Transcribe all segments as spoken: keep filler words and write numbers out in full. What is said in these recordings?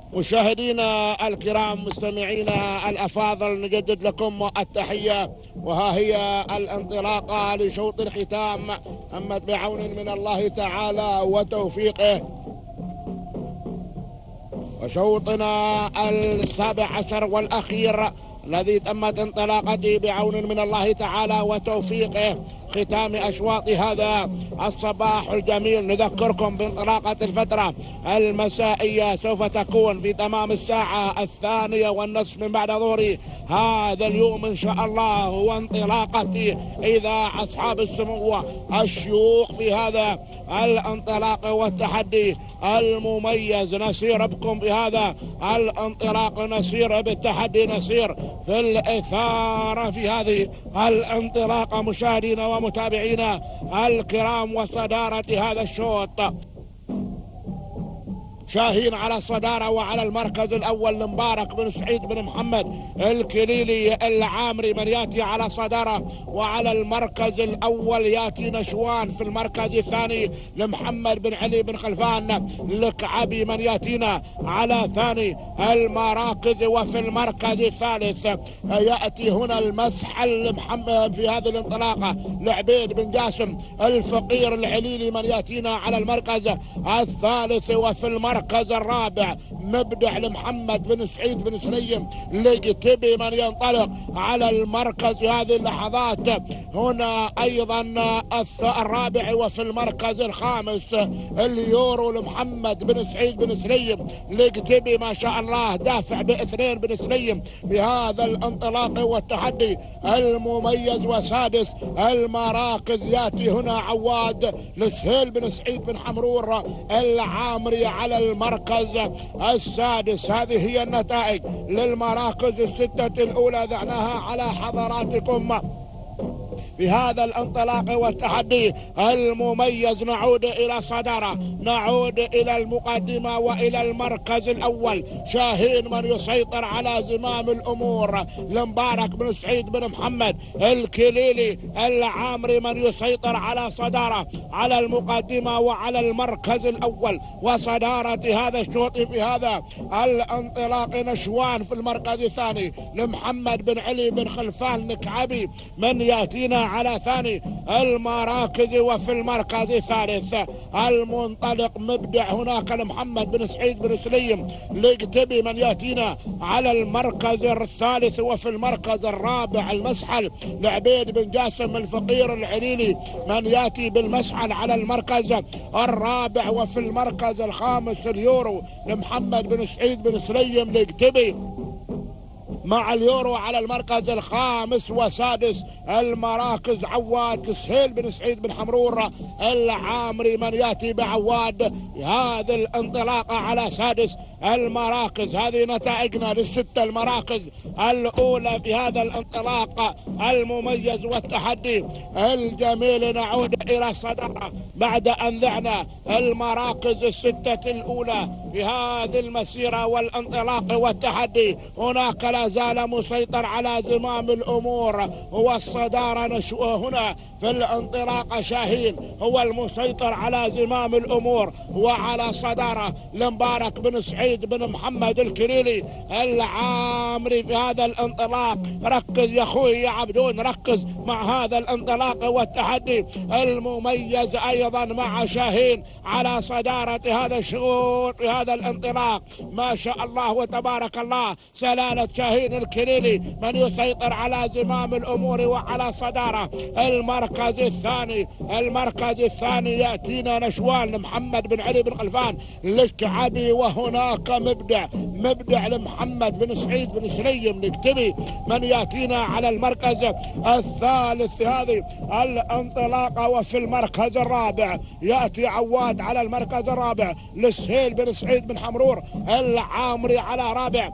مشاهدينا الكرام مستمعينا الأفاضل، نجدد لكم التحية، وها هي الانطلاقة لشوط الختام. محمد بعون من الله تعالى وتوفيقه، وشوطنا السابع عشر والأخير الذي تمت انطلاقته بعون من الله تعالى وتوفيقه، ختام أشواط هذا الصباح الجميل. نذكركم بانطلاقة الفترة المسائية، سوف تكون في تمام الساعة الثانية والنصف من بعد ظهر هذا اليوم إن شاء الله، وانطلاقة إذاعة أصحاب السمو الشيوخ في هذا الانطلاق والتحدي المميز. نسير بكم بهذا الانطلاق، نسير بالتحدي، نسير في الإثارة في هذه الانطلاقة مشاهدينا ومتابعينا الكرام. وصدارة هذا الشوط شاهين على الصدارة، وعلى المركز الأول لمبارك بن سعيد بن محمد الكليلي العامري من يأتي على صدارة، وعلى المركز الأول يأتي نشوان. في المركز الثاني لمحمد بن علي بن خلفان الكعبي من يأتينا على ثاني المراكز. وفي المركز الثالث يأتي هنا المسحل لمحمد في هذه الانطلاقة لعبيد بن جاسم الفقير العليلي من يأتينا على المركز الثالث. وفي المركز المركز الرابع مبدع لمحمد بن سعيد بن سليم لقتبي من ينطلق على المركز في هذه اللحظات. هنا ايضا الرابع. وفي المركز الخامس اليورو لمحمد بن سعيد بن سليم لقتبي ما شاء الله دافع باثنين بن سليم بهذا الانطلاق والتحدي المميز. وسادس المراكز ياتي هنا عواد لسهيل بن سعيد بن حمرور العامري على المركز السادس. هذه هي النتائج للمراكز الستة الأولى ذعناها على حضراتكم في هذا الانطلاق والتحدي المميز. نعود إلى صدارة، نعود إلى المقدمة وإلى المركز الأول شاهين من يسيطر على زمام الأمور لمبارك بن سعيد بن محمد الكليلي العامري من يسيطر على صدارة على المقدمة وعلى المركز الأول. وصدارة هذا الشوط في هذا الانطلاق نشوان. في المركز الثاني لمحمد بن علي بن خلفان الكعبي من يأتينا على ثاني المراكز. وفي المركز الثالث المنطلق مبدع هناك لمحمد بن سعيد بن سليم لقتبي من يأتينا على المركز الثالث. وفي المركز الرابع المسحل لعبيد بن جاسم الفقير العليلي من يأتي بالمسحل على المركز الرابع. وفي المركز الخامس اليورو لمحمد بن سعيد بن سليم لقتبي مع اليورو على المركز الخامس. وسادس المراكز عواد سهيل بن سعيد بن حمرور العامري من ياتي بعواد هذه الانطلاقه على سادس المراكز. هذه نتائجنا للستة المراكز الأولى في هذا الانطلاق المميز والتحدي الجميل. نعود إلى الصدارة بعد أن ذعنا المراكز الستة الأولى في هذه المسيرة والانطلاق والتحدي. هناك لا زال مسيطر على زمام الأمور هو الصدارة. نشوء هنا في الانطلاق شاهين هو المسيطر على زمام الأمور وعلى صدارة لمبارك بن سعيد بن محمد الكليلي العامري في هذا الانطلاق. ركز يا أخوي يا عبدون، ركز مع هذا الانطلاق والتحدي المميز أيضا مع شاهين على صدارة هذا الشوط في هذا الانطلاق. ما شاء الله وتبارك الله، سلالة شاهين الكليلي من يسيطر على زمام الأمور وعلى صدارة المركز الثاني. المركز الثاني يأتينا نشوان لمحمد بن علي بن خلفان الكعبي. وهناك مبدع مبدع لمحمد بن سعيد بن سليم الكتبي من يأتينا على المركز الثالث في هذه الانطلاقة. وفي المركز الرابع يأتي عواد على المركز الرابع لسهيل بن سعيد بن حمرور العامري على رابع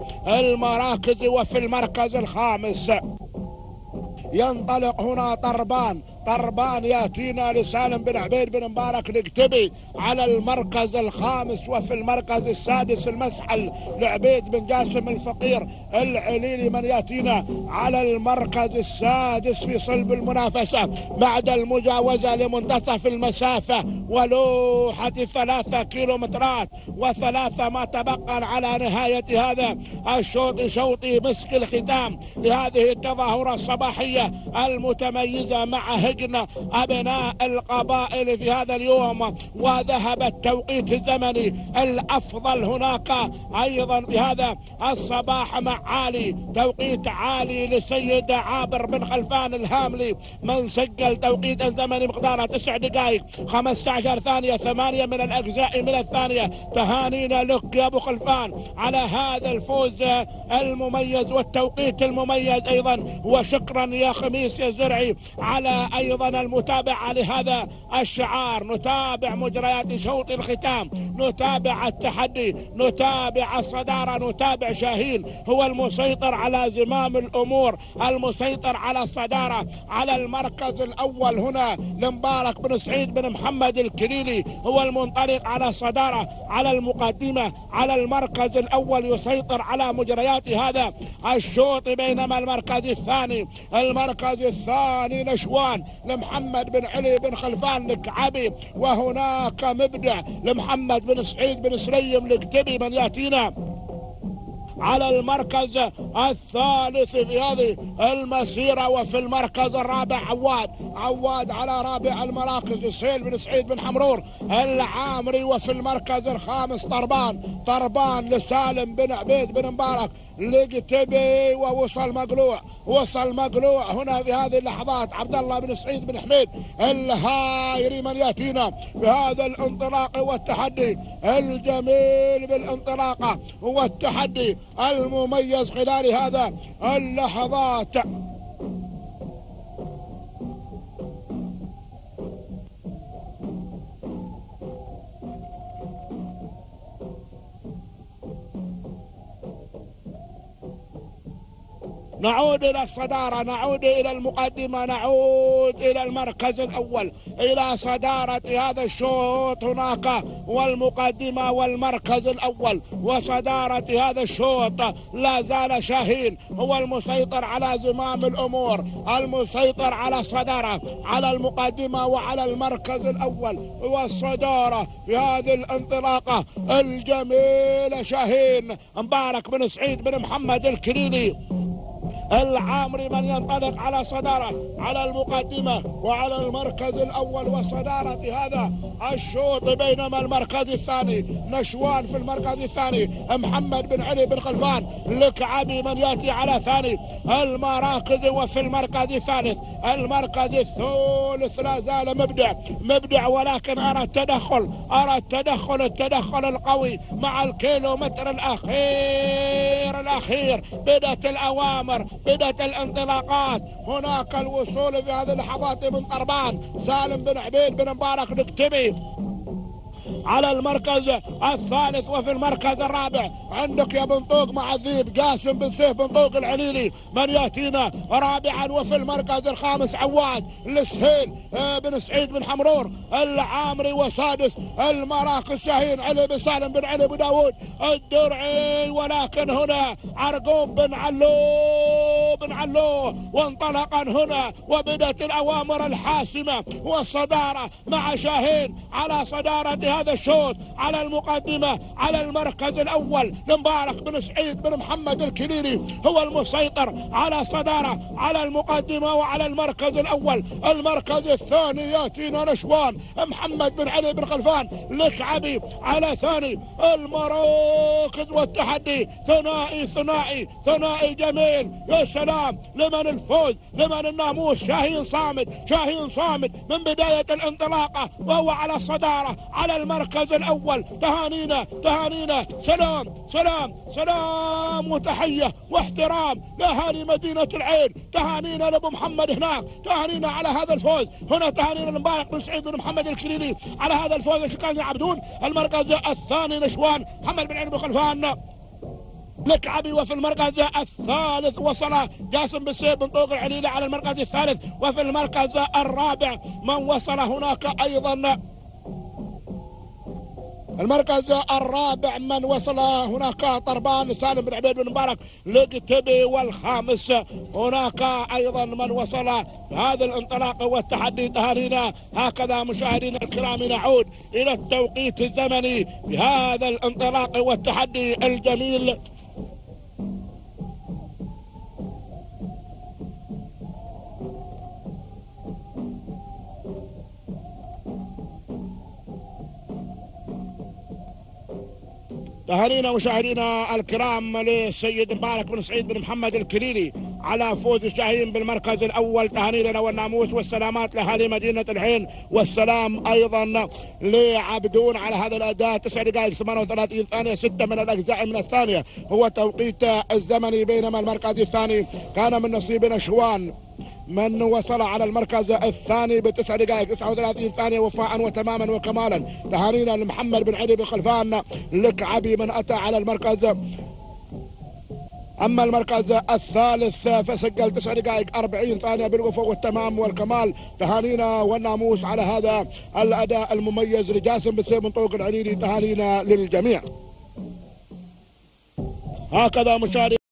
المراكز. وفي المركز الخامس ينطلق هنا طربان طربان ياتينا لسالم بن عبيد بن مبارك الكتبي على المركز الخامس. وفي المركز السادس المسحل لعبيد بن جاسم الفقير العليلي من ياتينا على المركز السادس في صلب المنافسة بعد المجاوزة لمنتصف المسافة ولوحة ثلاثة كيلومترات وثلاثة ما تبقى على نهاية هذا الشوط، شوط مسك الختام لهذه التظاهرة الصباحية المتميزة مع هجن أبناء القبائل في هذا اليوم. وذهب التوقيت الزمني الأفضل هناك أيضا بهذا الصباح مع عالي، توقيت عالي للسيد عابر بن خلفان الهاملي من سجل توقيت الزمني مقداره تسع دقائق خمسة عشر ثانية ثمانية من الأجزاء من الثانية. تهانينا لك يا أبو خلفان على هذا الفوز المميز والتوقيت المميز أيضا. وشكرا يا خميس يا زرعي على أيضا المتابعة لهذا الشعار. نتابع مجريات شوط الختام، نتابع التحدي، نتابع الصدارة، نتابع شاهين هو المسيطر على زمام الأمور، المسيطر على الصدارة. على المركز الأول هنا لمبارك بن سعيد بن محمد الكليلي هو المنطلق على الصدارة على المقدمة. على المركز الأول يسيطر على مجريات هذا الشوط، بينما المركز الثاني المركز الثاني نشوان لمحمد بن علي بن خلفان الكعبي، وهناك مبدع لمحمد بن سعيد بن سليم الكتبي من ياتينا على المركز الثالث في هذه المسيرة. وفي المركز الرابع عواد عواد على رابع المراكز السيل بن سعيد بن حمرور العامري. وفي المركز الخامس طربان طربان لسالم بن عبيد بن مبارك لقتبي. ووصل مقلوع وصل مقلوع هنا في هذه اللحظات عبد الله بن سعيد بن حميد الهايري من ياتينا بهذا الانطلاق والتحدي الجميل بالانطلاقة والتحدي المميز خلال هذا اللحظات. نعود إلى الصدارة، نعود إلى المقدمة، نعود إلى المركز الأول، إلى صدارة هذا الشوط هناك والمقدمة والمركز الأول وصدارة هذا الشوط. لا زال شاهين هو المسيطر على زمام الأمور، المسيطر على الصدارة على المقدمة وعلى المركز الأول والصدارة في هذه الانطلاقة الجميلة. شاهين مبارك بن سعيد بن محمد الكليلي العامري من ينطلق على صدارة على المقدمة وعلى المركز الأول وصدارة هذا الشوط، بينما المركز الثاني نشوان في المركز الثاني محمد بن علي بن خلفان الكعبي من يأتي على ثاني المراكز. وفي المركز الثالث المركز الثالث لا زال مبدع مبدع ولكن أرى التدخل أرى التدخل التدخل القوي مع الكيلومتر الأخير الأخير. بدأت الأوامر بدأت الانطلاقات، هناك الوصول في هذه اللحظات من طربان سالم بن عبيد بن مبارك الكتبي على المركز الثالث. وفي المركز الرابع عندك يا بن طوق مع الذيب قاسم بن سيف بن طوق العليلي من ياتينا رابعا. وفي المركز الخامس عواد السهيل بن سعيد بن حمرور العامري. وسادس المراكز شاهين علي بن سالم بن علي بن داود الدرعي. ولكن هنا عرقوب بن علو بن علو وانطلقا هنا وبدأت الأوامر الحاسمة والصدارة مع شاهين على صدارة هذا الشوط على المقدمة. على المركز الأول لمبارك بن سعيد بن محمد الكليلي هو المسيطر على صدارة على المقدمة وعلى المركز الأول. المركز الثاني ياتينا نشوان محمد بن علي بن خلفان الكعبي على ثاني المراكز والتحدي. ثنائي ثنائي ثنائي جميل يا سلام. لمن الفوز لمن الناموس؟ شاهين صامد شاهين صامد من بداية الانطلاقة وهو على الصدارة على المركز الأول. تهانينا تهانينا سلام سلام سلام وتحية واحترام لأهالي مدينة العين. تهانينا لأبو محمد هناك، تهانينا على هذا الفوز هنا، تهانينا لمبارك بن سعيد بن محمد الكليلي على هذا الفوز. شكرا يا عبدون. المركز الثاني نشوان محمد بن علي بن خلفان لكعبي. وفي المركز الثالث وصل جاسم بالسيف بن طوق العليلي على المركز الثالث. وفي المركز الرابع من وصل هناك أيضا المركز الرابع من وصل هناك طربان سالم بن عبيد بن مبارك لقتبي. والخامس هناك ايضا من وصل هذا الانطلاق والتحدي. تهانينا. هكذا مشاهدينا الكرام نعود الى التوقيت الزمني بهذا الانطلاق والتحدي الجميل. تهانينا مشاهدينا الكرام للسيد مبارك بن سعيد بن محمد الكليلي على فوز الشاهين بالمركز الاول. تهانينا والناموس والسلامات لاهالي مدينه العين، والسلام ايضا لعبدون على هذا الاداء. تسع دقائق ثمانية وثلاثين ثانيه، ستة من الاجزاء من الثانيه هو توقيت الزمني. بينما المركز الثاني كان من نصيب نشوان من وصل على المركز الثاني بتسع دقائق تسعة وثلاثين ثانية وفاء وتماما وكمالا. تهانينا لمحمد بن علي بن خلفان لكعبي من أتى على المركز. أما المركز الثالث فسجل تسع دقائق أربعين ثانية بالوفاء والتمام والكمال. تهانينا والناموس على هذا الأداء المميز لجاسم بالسيف بن طوق العليلي. تهانينا للجميع. هكذا مشاهدي